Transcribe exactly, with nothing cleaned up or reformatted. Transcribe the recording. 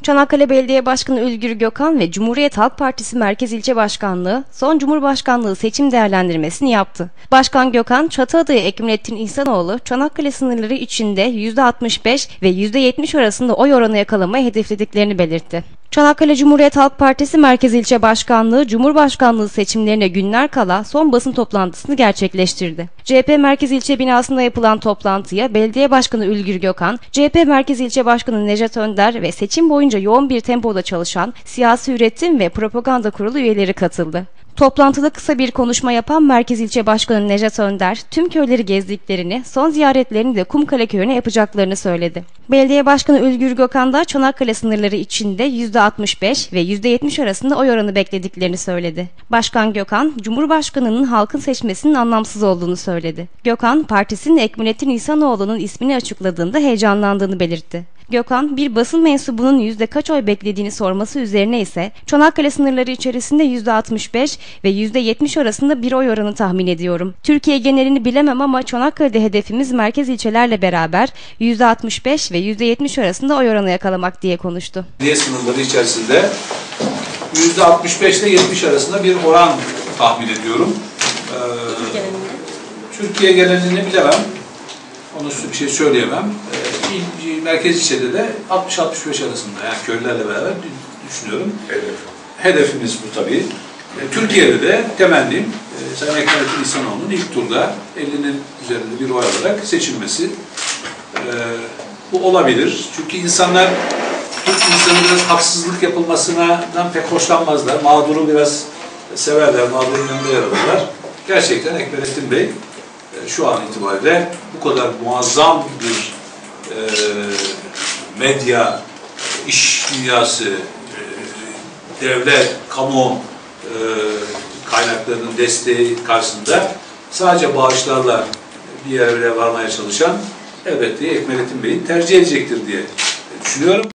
Çanakkale Belediye Başkanı Ülgür Gökhan ve Cumhuriyet Halk Partisi Merkez İlçe Başkanlığı son Cumhurbaşkanlığı seçim değerlendirmesini yaptı. Başkan Gökhan, Çatı adayı Ekmelettin İhsanoğlu, Çanakkale sınırları içinde yüzde altmış beş ve yüzde yetmiş arasında oy oranı yakalamayı hedeflediklerini belirtti. Çanakkale Cumhuriyet Halk Partisi Merkez İlçe Başkanlığı, Cumhurbaşkanlığı seçimlerine günler kala son basın toplantısını gerçekleştirdi. C H P Merkez İlçe binasında yapılan toplantıya Belediye Başkanı Ülgür Gökhan, C H P Merkez İlçe Başkanı Nejat Önder ve seçim boyunca yoğun bir tempoda çalışan Siyasi Üretim ve Propaganda Kurulu üyeleri katıldı. Toplantıda kısa bir konuşma yapan Merkez İlçe Başkanı Nejat Önder, tüm köyleri gezdiklerini, son ziyaretlerini de Kumkale Köyü'ne yapacaklarını söyledi. Belediye Başkanı Ülgür Gökhan da Çanakkale sınırları içinde yüzde altmış beş ve yüzde yetmiş arasında oy oranı beklediklerini söyledi. Başkan Gökhan, Cumhurbaşkanı'nın halkın seçmesinin anlamsız olduğunu söyledi. Gökhan, partisinin Ekmelettin İhsanoğlu'nun ismini açıkladığında heyecanlandığını belirtti. Gökhan, bir basın mensubunun yüzde kaç oy beklediğini sorması üzerine ise Çanakkale sınırları içerisinde yüzde altmış beş ve yüzde yetmiş arasında bir oy oranı tahmin ediyorum. Türkiye genelini bilemem ama Çanakkale'de hedefimiz merkez ilçelerle beraber yüzde altmış beş ve yüzde yetmiş arasında oy oranı yakalamak diye konuştu. Belediye sınırları içerisinde yüzde altmış beş ile yetmiş arasında bir oran tahmin ediyorum. Ee, Türkiye genelini bilemem. Onun üstü bir şey söyleyemem. Ee, il, merkez ilçede de altmış altmış beş arasında, yani köylerle beraber düşünüyorum. Hedef. Hedefimiz bu tabii. Ee, Türkiye'de de temennim e, Sayın Ekmelettin İhsanoğlu'nun ilk turda ellinin üzerinde bir oy alarak seçilmesi. Ee, bu olabilir. Çünkü insanlar Türk insanı biraz haksızlık yapılmasından pek hoşlanmazlar. Mağduru biraz severler, mağdurun yanında yer alırlar. Gerçekten Ekmelettin Bey şu an itibariyle bu kadar muazzam bir e, medya, iş dünyası, e, devlet, kamu e, kaynaklarının desteği karşısında sadece bağışlarla bir yere varmaya çalışan elbette Ekmelettin Bey'i tercih edecektir diye düşünüyorum.